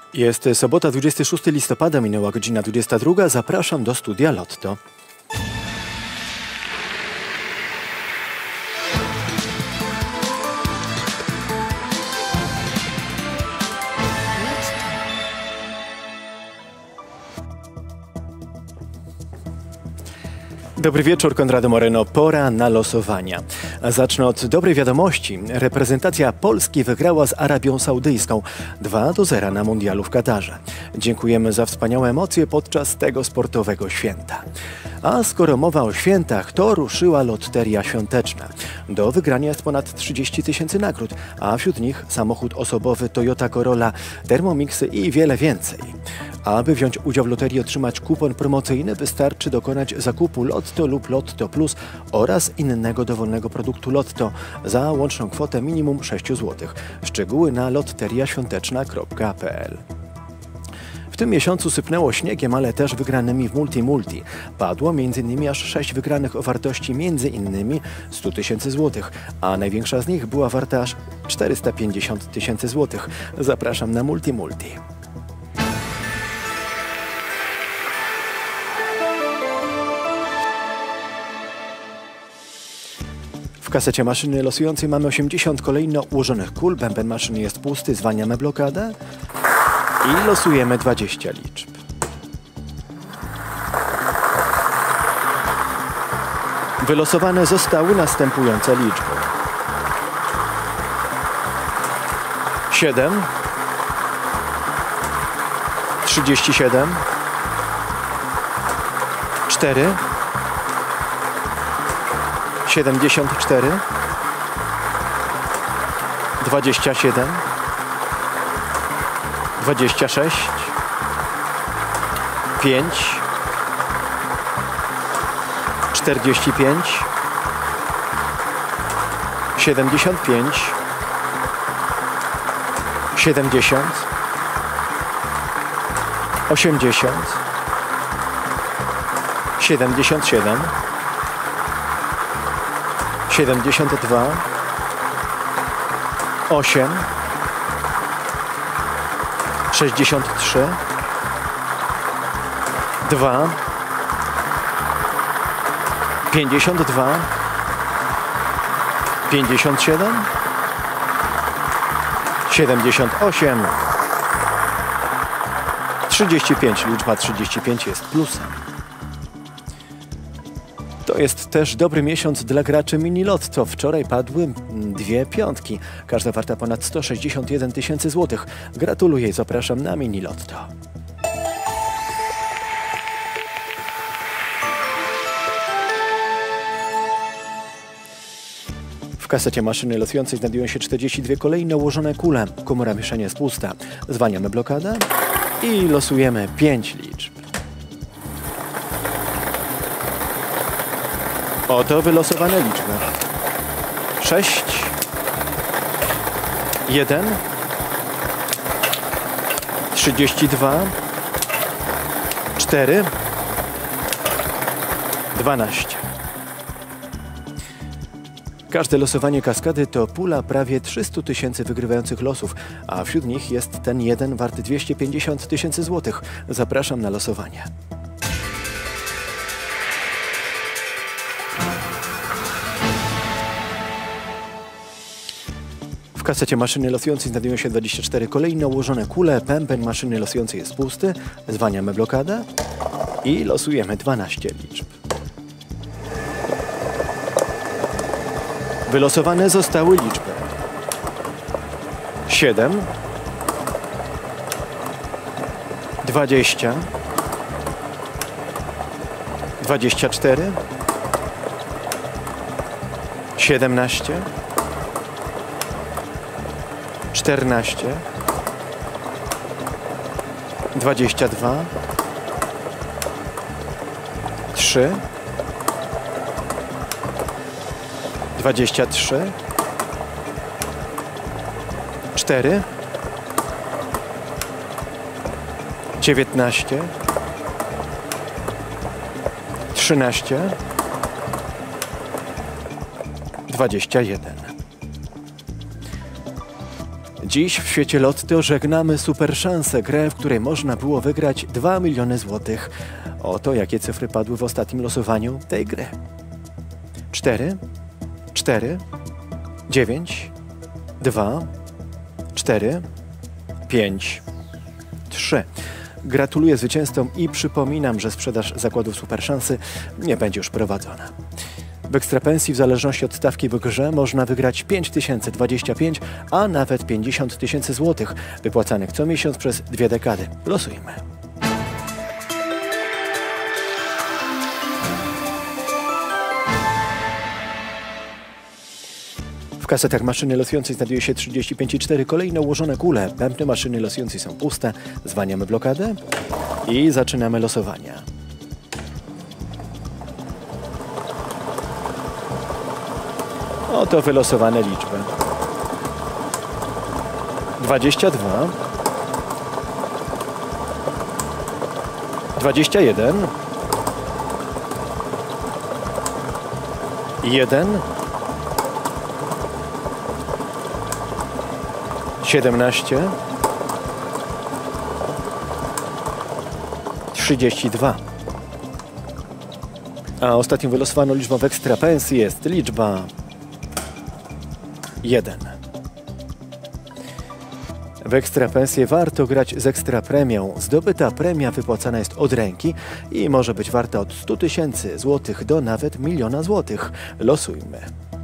Jest sobota, 26 listopada, minęła godzina 22. Zapraszam do studia Lotto. Dobry wieczór, Konrado Moreno. Pora na losowania. Zacznę od dobrej wiadomości. Reprezentacja Polski wygrała z Arabią Saudyjską 2-0 na mundialu w Katarze. Dziękujemy za wspaniałe emocje podczas tego sportowego święta. A skoro mowa o świętach, to ruszyła loteria świąteczna. Do wygrania jest ponad 30 000 nagród, a wśród nich samochód osobowy Toyota Corolla, termomiksy i wiele więcej. Aby wziąć udział w loterii i otrzymać kupon promocyjny, wystarczy dokonać zakupu Lotto lub Lotto Plus oraz innego dowolnego produktu Lotto za łączną kwotę minimum 6 zł. Szczegóły na loteriaświąteczna.pl. W tym miesiącu sypnęło śniegiem, ale też wygranymi w Multi. Padło m.in. aż 6 wygranych o wartości m.in. 100 000 zł, a największa z nich była warta aż 450 000 zł. Zapraszam na Multi. W kasecie maszyny losującej mamy 80 kolejno ułożonych kul. Bęben maszyny jest pusty, zwalniamy blokadę i losujemy 20 liczb. Wylosowane zostały następujące liczby: 7, 37, 4, 74, 27, 26, 5, 45, 75, 70, 80, 77, 72, 8, 63, 2, 52, 57, 78, 35. Liczba 35 jest plusem. To jest też dobry miesiąc dla graczy Mini Lotto. Wczoraj padły 2 piątki. Każda warta ponad 161 000 zł. Gratuluję i zapraszam na Mini Lotto. W kasecie maszyny losującej znajdują się 42 kolejne ułożone kule. Komora mieszania jest pusta. Zwalniamy blokadę i losujemy 5 liczb. Oto wylosowane liczby: 6, 1, 32, 4, 12. Każde losowanie kaskady to pula prawie 300 000 wygrywających losów, a wśród nich jest ten jeden warty 250 000 zł. Zapraszam na losowanie. W kasecie maszyny losującej znajdują się 24 kolejno ułożone kule. Bęben maszyny losującej jest pusty. Zwalniamy blokadę i losujemy 12 liczb. Wylosowane zostały liczby: 7, 20, 24, 17, 14, 22, 3, 23, 4, 19, 13, 21. Dziś w świecie Lotto żegnamy Super Szansę, grę, w której można było wygrać 2 miliony złotych. Oto jakie cyfry padły w ostatnim losowaniu tej gry. 4, 4, 9, 2, 4, 5, 3. Gratuluję zwycięzcom i przypominam, że sprzedaż zakładów Super Szansy nie będzie już prowadzona. W ekstrapensji w zależności od stawki w grze można wygrać 5000, 25, a nawet 50 tysięcy złotych, wypłacanych co miesiąc przez 2 dekady. Losujmy. W kasetach maszyny losującej znajduje się 35,4 kolejno ułożone kule. Bębny maszyny losującej są puste. Zwalniamy blokadę i zaczynamy losowania. Oto wylosowane liczby. 22, 21, 1, 17, 32. A ostatnią wylosowaną liczbą w ekstrapensji jest liczba 1. W ekstrapensję warto grać z ekstrapremią. Zdobyta premia wypłacana jest od ręki i może być warta od 100 tysięcy złotych do nawet 1 miliona złotych. Losujmy.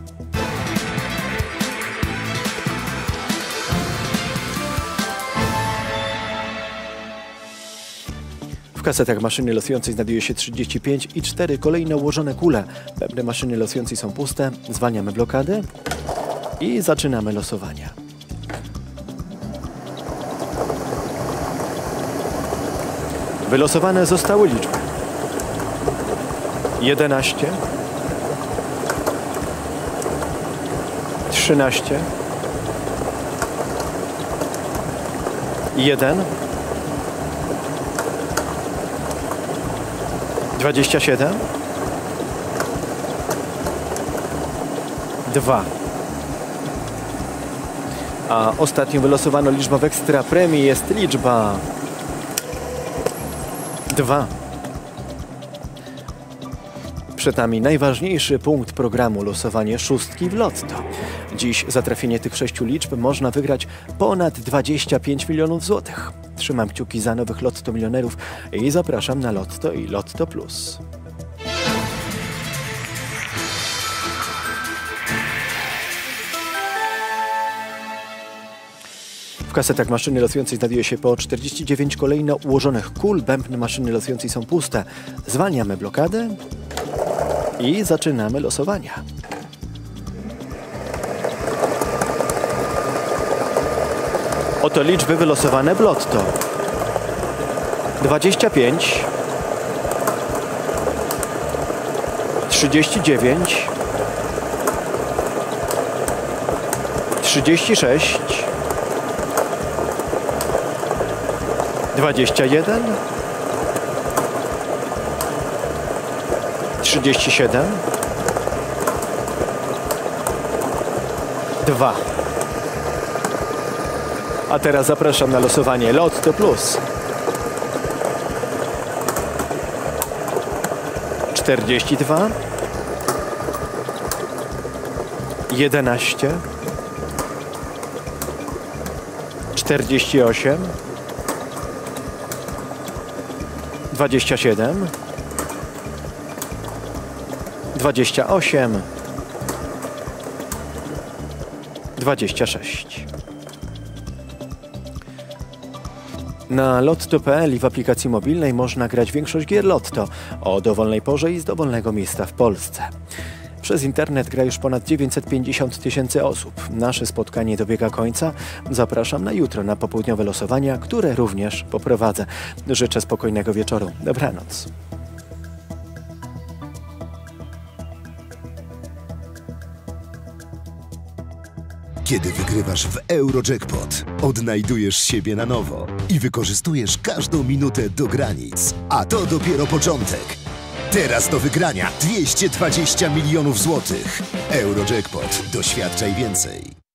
W kasetach maszyny losującej znajduje się 35,4 kolejno ułożone kule. Bębny maszyny losującej są puste. Zwalniamy blokadę i zaczynamy losowania. Wylosowane zostały liczby 11, 13, 1, 27, 2. A ostatnią wylosowaną liczbą w ekstrapremii jest liczba 2. Przed nami najważniejszy punkt programu, losowanie szóstki w Lotto. Dziś za trafienie tych 6 liczb można wygrać ponad 25 milionów złotych. Trzymam kciuki za nowych Lotto milionerów i zapraszam na Lotto i Lotto Plus. W kasetach maszyny losującej znajduje się po 49 kolejno ułożonych kul. Bębny maszyny losującej są puste. Zwalniamy blokadę i zaczynamy losowania. Oto liczby wylosowane w Lotto. 25, 39, 36, 21, 37, 2. A teraz zapraszam na losowanie Lotto Plus. 42, 11, 48, 27, 28, 26. Na lotto.pl i w aplikacji mobilnej można grać większość gier Lotto o dowolnej porze i z dowolnego miejsca w Polsce. Przez internet gra już ponad 950 tysięcy osób. Nasze spotkanie dobiega końca. Zapraszam na jutro na popołudniowe losowania, które również poprowadzę. Życzę spokojnego wieczoru. Dobranoc. Kiedy wygrywasz w Eurojackpot, odnajdujesz siebie na nowo i wykorzystujesz każdą minutę do granic. A to dopiero początek. Teraz do wygrania 220 milionów złotych. Eurojackpot. Doświadczaj więcej.